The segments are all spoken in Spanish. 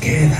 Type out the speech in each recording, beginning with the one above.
queda.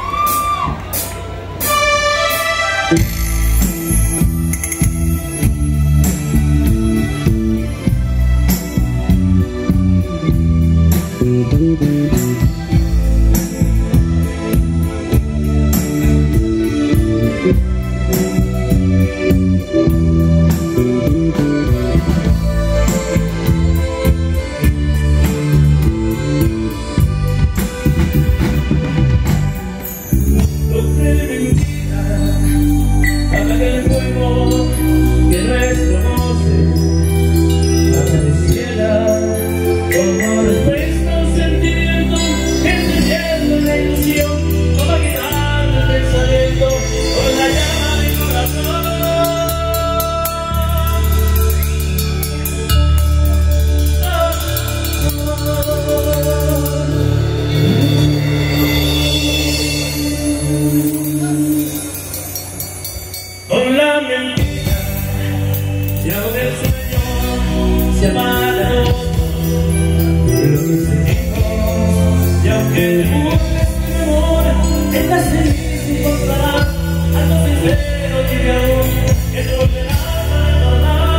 Con la mentira y aún el sueño se apaga lo que sentimos, y aunque te busques tu amor, estás feliz y encontrarás algo sincero y aún que te volverá a perdonar.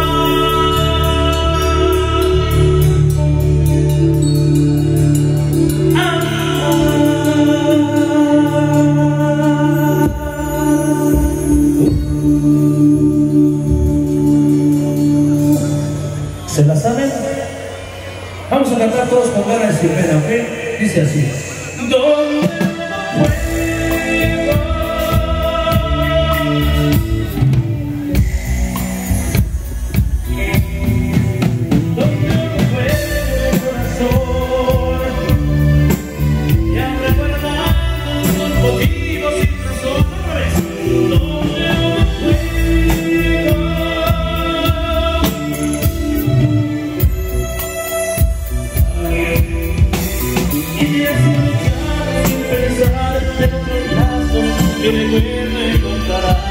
¿Se la saben? Vamos a cantar todos con ganas y pena, ¿ok? Dice así. ¿Dónde no puedo? ¿Dónde no puedo, corazón? Ya recordando tus motivos sin razones. ¿Dónde no puedo? Y así luchar sin pensar en otros lazos que recuerdo encontrarás.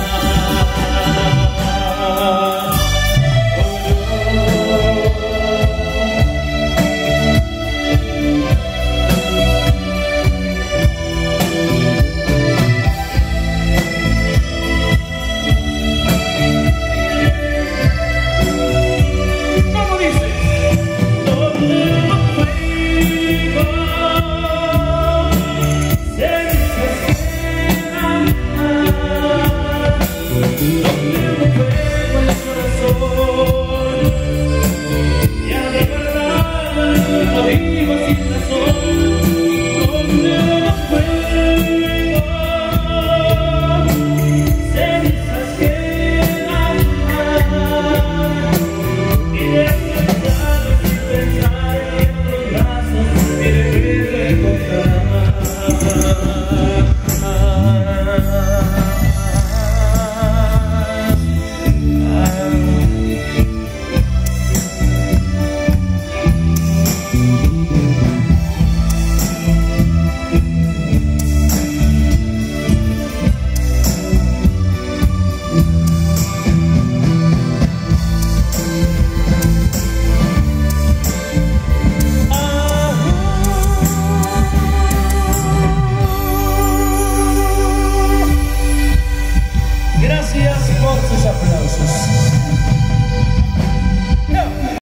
¿Cómo dice? ¿Dónde no puedo? Donde no juego el corazón, ya recordaba los motivos sin razón. Donde no juego, cenizas quedan, y descansado sin pensar en otros brazos que recuerdo encontrar.